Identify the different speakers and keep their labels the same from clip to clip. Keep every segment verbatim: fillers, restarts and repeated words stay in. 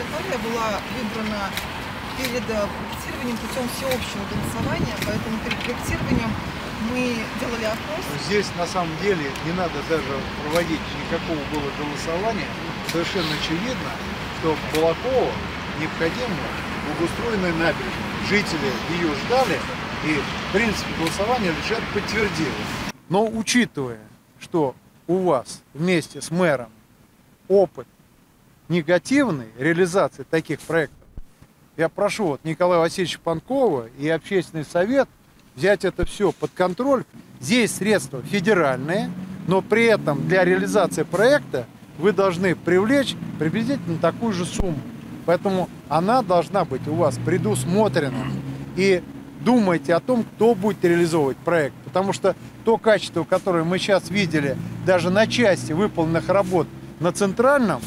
Speaker 1: Виталия была выбрана перед э, проектированием путем всеобщего голосования, поэтому перед проектированием мы делали опрос.
Speaker 2: Здесь на самом деле не надо даже проводить никакого было голосования. Совершенно очевидно, что Балаково необходимо благоустроенная набережная. Жители ее ждали, и в принципе голосование лишь это подтвердило. Но учитывая, что у вас вместе с мэром опыт негативной реализации таких проектов, я прошу вот Николая Васильевича Панкова и общественный совет взять это все под контроль. Здесь средства федеральные, но при этом для реализации проекта вы должны привлечь приблизительно такую же сумму. Поэтому она должна быть у вас предусмотрена. И думайте о том, кто будет реализовывать проект. Потому что то качество, которое мы сейчас видели, даже на части выполненных работ на центральном,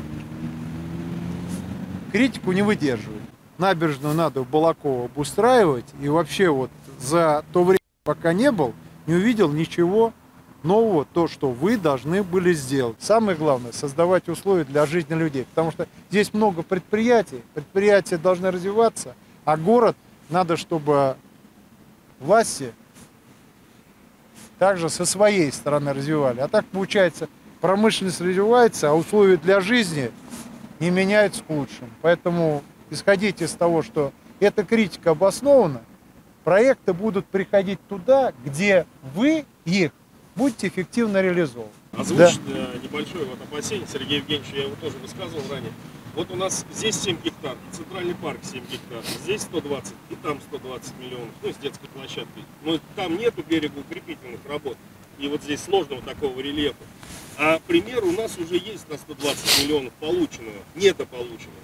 Speaker 2: критику не выдерживает. Набережную надо в Балаково обустраивать. И вообще вот за то время, пока не был, не увидел ничего нового, то, что вы должны были сделать. Самое главное, создавать условия для жизни людей. Потому что здесь много предприятий, предприятия должны развиваться, а город надо, чтобы власти также со своей стороны развивали. А так получается, промышленность развивается, а условия для жизни не меняются к лучшему. Поэтому исходите из того, что эта критика обоснована, проекты будут приходить туда, где вы их будете эффективно реализовывать.
Speaker 3: Озвучить да. небольшое вот опасение, Сергей Евгеньевич, я его тоже высказывал ранее. Вот у нас здесь семь гектар, Центральный парк семь гектар, здесь сто двадцать и там сто двадцать миллионов, ну с детской площадкой. Но там нету берегоукрепительных работ, и вот здесь сложного такого рельефа. А пример у нас уже есть на сто двадцать миллионов полученного, недополученного.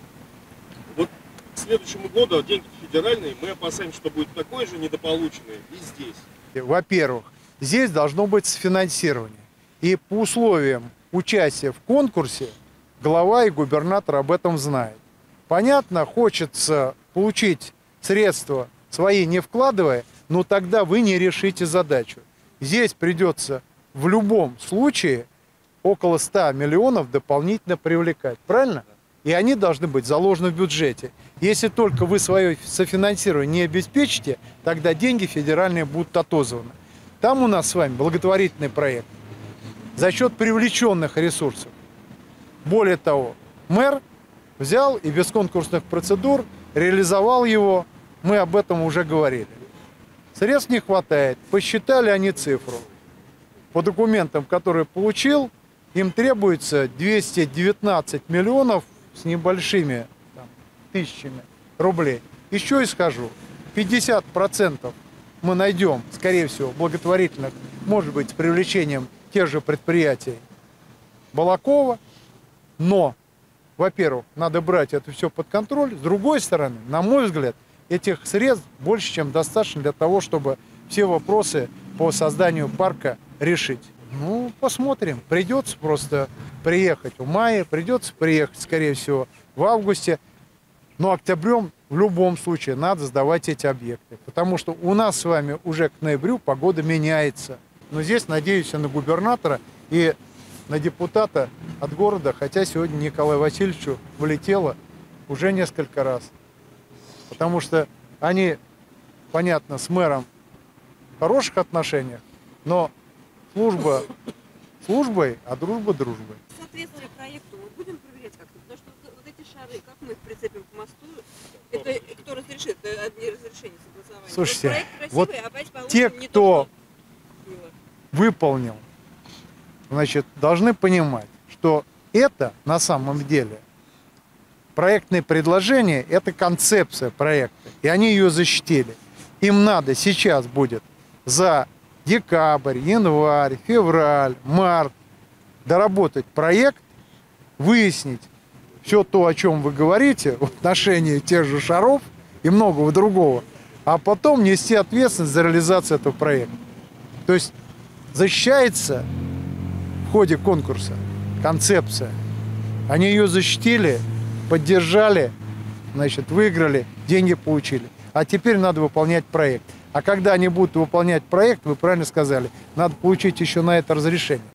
Speaker 3: Вот к следующему году деньги федеральные, мы опасаемся, что будет такое же недополученное и здесь.
Speaker 2: Во-первых, здесь должно быть софинансирование. И по условиям участия в конкурсе глава и губернатор об этом знают. Понятно, хочется получить средства свои не вкладывая, но тогда вы не решите задачу. Здесь придется в любом случае около ста миллионов дополнительно привлекать. Правильно? И они должны быть заложены в бюджете. Если только вы свое софинансирование не обеспечите, тогда деньги федеральные будут отозваны. Там у нас с вами благотворительный проект за счет привлеченных ресурсов. Более того, мэр взял и без конкурсных процедур реализовал его. Мы об этом уже говорили. Средств не хватает. Посчитали они цифру. По документам, которые получил, им требуется двести девятнадцать миллионов с небольшими там, тысячами рублей. Еще и скажу, пятьдесят процентов мы найдем, скорее всего, благотворительных, может быть, с привлечением тех же предприятий Балаково. Но, во-первых, надо брать это все под контроль. С другой стороны, на мой взгляд, этих средств больше, чем достаточно для того, чтобы все вопросы по созданию парка решить. Ну, посмотрим. Придется просто приехать в мае, придется приехать, скорее всего, в августе. Но октябрем в любом случае надо сдавать эти объекты. Потому что у нас с вами уже к ноябрю погода меняется. Но здесь надеюсь на губернатора и на депутата от города, хотя сегодня Николаю Васильевичу влетело уже несколько раз. Потому что они, понятно, с мэром в хороших отношениях, но служба службой, а дружба дружбой.
Speaker 4: Соответствие проекту мы будем проверять как-то, потому что вот эти шары, как мы их прицепим к мосту, это кто разрешит, это одни разрешения согласования.
Speaker 2: Слушайте,
Speaker 4: вот,
Speaker 2: красивый,
Speaker 4: вот
Speaker 2: а те, кто то, выполнил, значит, должны понимать, что это на самом деле проектное предложение, это концепция проекта, и они ее защитили. Им надо сейчас будет за декабрь, январь, февраль, март доработать проект, выяснить все то, о чем вы говорите в отношении тех же шаров и многого другого, а потом нести ответственность за реализацию этого проекта. То есть защищается в ходе конкурса концепция. Они ее защитили, поддержали, значит, выиграли, деньги получили. А теперь надо выполнять проект. А когда они будут выполнять проект, вы правильно сказали, надо получить еще на это разрешение.